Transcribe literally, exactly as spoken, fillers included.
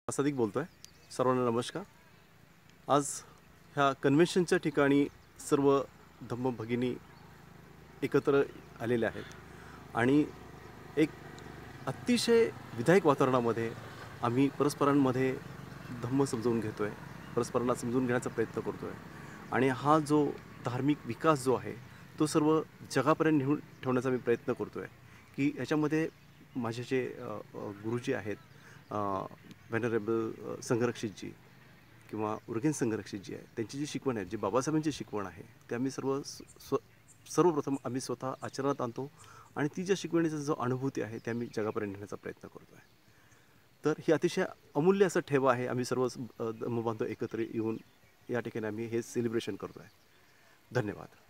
सादिक बोलतोय. सर्वांना नमस्कार. आज ह्या कन्व्हेन्शनच्या ठिकाणी सर्व धम्म भगिनी एकत्र आलेल्या आहेत आणि एक अतिशय विधायक वातावरणामध्ये आम्ही परस्परांमध्ये धम्म समजून घेतोय, परस्परांना समजून घेण्याचा प्रयत्न करतोय आणि हा जो धार्मिक विकास जो आहे तो सर्व जगापर्यंत नेऊन ठेवण्याचा मी प्रयत्न करतोय की याच्यामध्ये माझे जे गुरुजी आहेत, वेनरेबल संघरक्षितजी किंवा उर्गेन संघरक्षितजी आहे, त्यांची जी शिकवण आहे, जी बाबासाहेबांची शिकवण आहे, ते आम्ही सर्व स्व सर्वप्रथम आम्ही स्वतः आचरणात आणतो आणि ती ज्या शिकवणीचा जो अनुभूती आहे ते आम्ही जगापर्यंत नेण्याचा प्रयत्न करतो आहे. तर ही अतिशय अमूल्य असं ठेवा आहे. आम्ही सर्व धम्मबांधव एकत्र येऊन या ठिकाणी आम्ही हे सेलिब्रेशन करतो आहे. धन्यवाद.